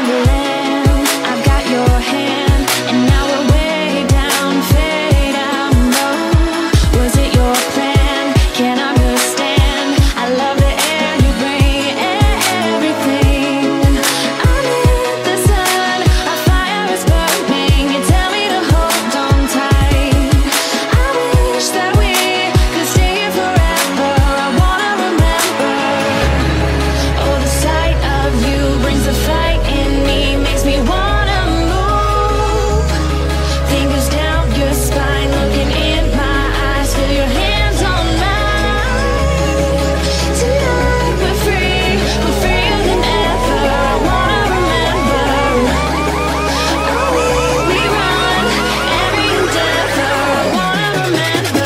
wonderland. I've got your hand, and now we're way down, fade out low. Was it your plan? Can't understand. I love the air you bring, everything. Under the sun, our fire is burning. You tell me to hold on tight. I wish that we could stay here forever. I wanna remember. Oh, the sight of you brings a fight in me, makes me wanna move. Fingers down your spine, looking in my eyes, feel your hands on mine. Tonight we're free, we're freer than ever. I wanna remember. Oh, we run every endeavor. I wanna remember.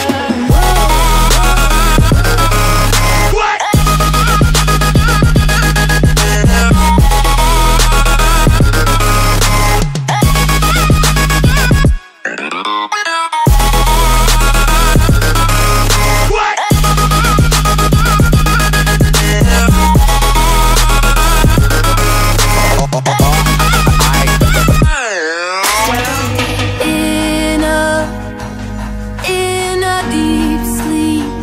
In a deep sleep,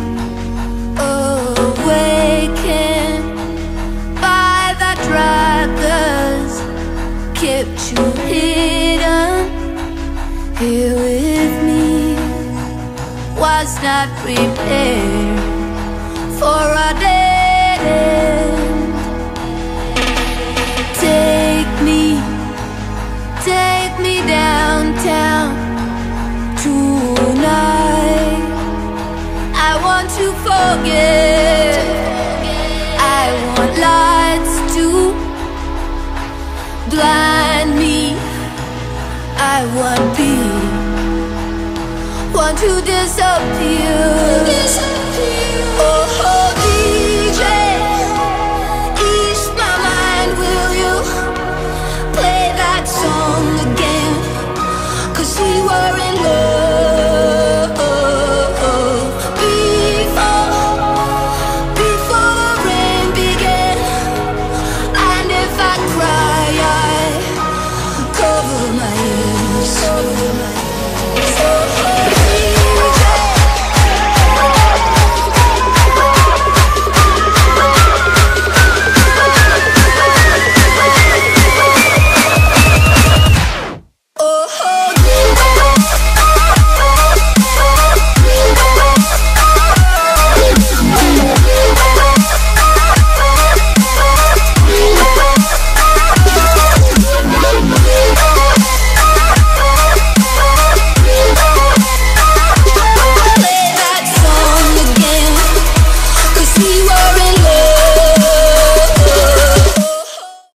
awakened by the dragons, kept you hidden here with me. Was not prepared for a dead end. Take me downtown tonight. I want to forget. I want lights to blind me. I want to disappear. Oh, DJ, ease my mind, will you play that song again? 'Cause we were in love before the rain began. And if I cry, I cover my ears.